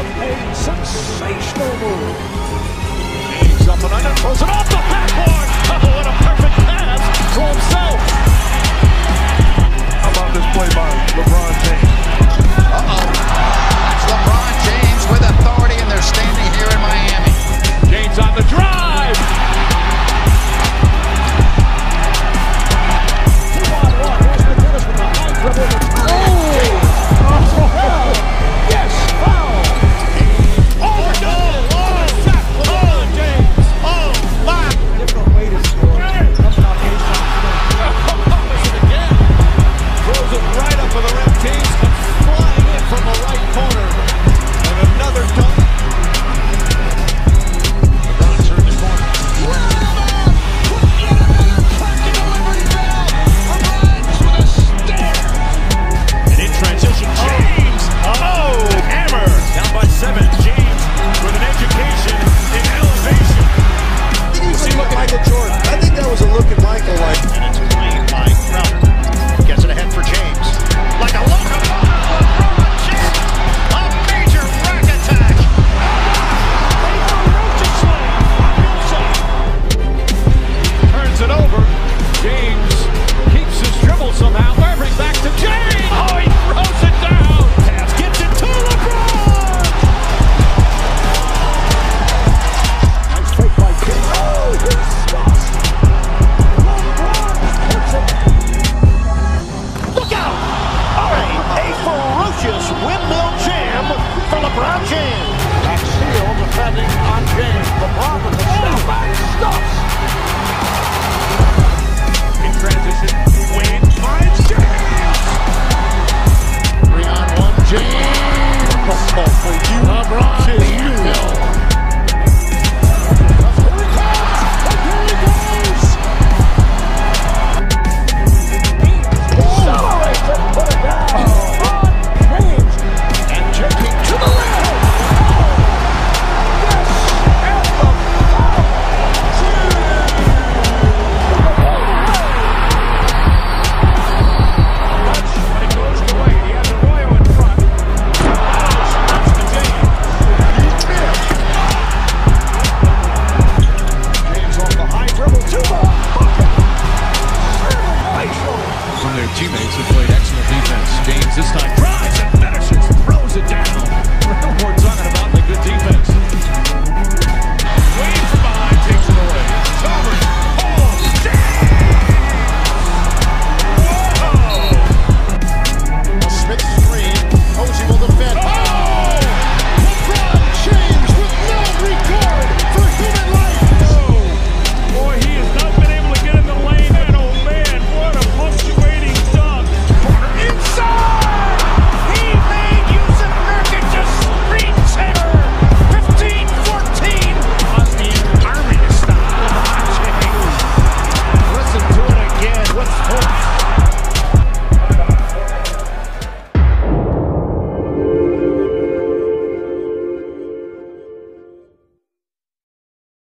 a sensational move. He's up and under, throws it off the backboard. Oh, what a perfect pass to himself. How about this play by LeBron James? That's LeBron James with authority, and they're standing here in Miami. James on the drive. 2-on-1. Here's McGinnis with the high dribble. Yes, foul. Oh, no. Oh, sack. LeBron James. Oh, my. Different way to score. Comes off Again. Throws it right up for the rim. James comes flying in from the right corner. And another dunk. LeBron turned the corner. And in transition, James. Oh, hammer. Down by 7. James with an education in elevation. You see look Michael Jordan. I think that was a look at Michael like. And it's clean by Crowder. Gets it ahead for James. Like a locomotive, LeBron James. A major rack attack. Turns it over. James keeps his dribble somehow. Irving back to James. Oh, he throws it down. Pass gets it to LeBron. Nice fake by King. Oh, here's Scott. LeBron puts it. Look out! All right, a ferocious windmill jam for LeBron James. Back seal defending on James. LeBron